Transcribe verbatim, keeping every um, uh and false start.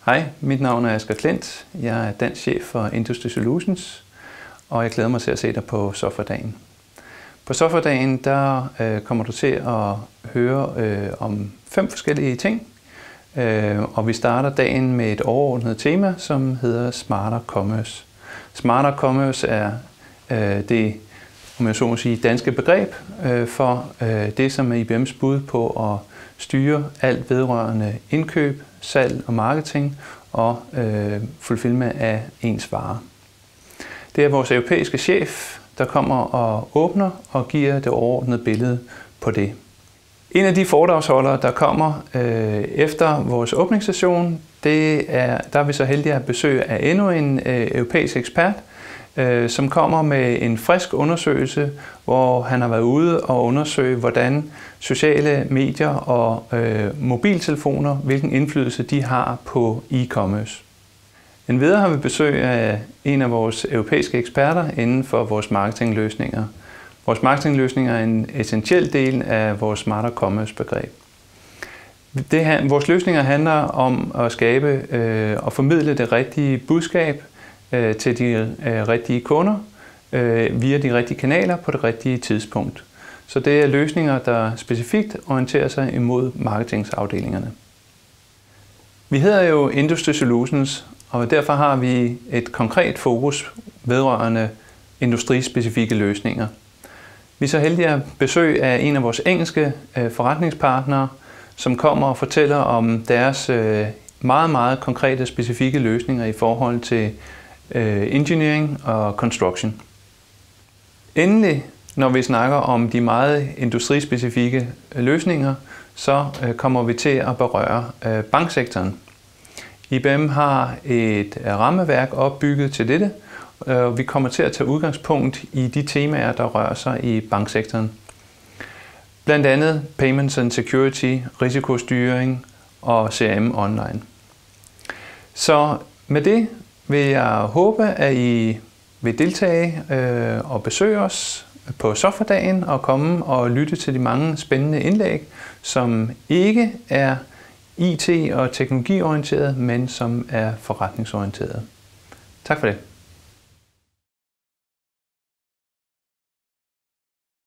Hej, mit navn er Asger Klint. Jeg er dansk chef for Industry Solutions, og jeg glæder mig til at se dig på Softwaredagen. På Softwaredagen der øh, kommer du til at høre øh, om fem forskellige ting, øh, og vi starter dagen med et overordnet tema, som hedder Smarter Commerce. Smarter Commerce er øh, det, om jeg så må sige, danske begreb øh, for øh, det, som er I B M's bud på at styre alt vedrørende indkøb, salg og marketing og øh, fulfillment af ens varer. Det er vores europæiske chef, der kommer og åbner og giver det overordnede billede på det. En af de foredragsholdere, der kommer øh, efter vores åbningssession, det er, der er vi så heldige at besøge af endnu en øh, europæisk ekspert, øh, som kommer med en frisk undersøgelse, hvor han har været ude og undersøge, hvordan sociale medier og øh, mobiltelefoner, hvilken indflydelse de har på e-commerce. Endvidere har vi besøg af en af vores europæiske eksperter inden for vores marketingløsninger. Vores marketingløsninger er en essentiel del af vores Smarter Commerce begreb. Det her, vores løsninger handler om at skabe øh, og formidle det rigtige budskab øh, til de øh, rigtige kunder øh, via de rigtige kanaler på det rigtige tidspunkt. Så det er løsninger, der specifikt orienterer sig imod marketingsafdelingerne. Vi hedder jo Industry Solutions, og derfor har vi et konkret fokus vedrørende industrispecifikke løsninger. Vi er så heldige at besøge af en af vores engelske forretningspartnere, som kommer og fortæller om deres meget, meget konkrete specifikke løsninger i forhold til engineering og construction. Endelig, når vi snakker om de meget industrispecifikke løsninger, så kommer vi til at berøre banksektoren. I B M har et rammeværk opbygget til dette, og vi kommer til at tage udgangspunkt i de temaer, der rører sig i banksektoren. Blandt andet Payments and Security, risikostyring og C R M online. Så med det vil jeg håbe, at I vil deltage øh, og besøge os på Softwaredagen og komme og lytte til de mange spændende indlæg, som ikke er I T- og teknologiorienteret, men som er forretningsorienteret. Tak for det.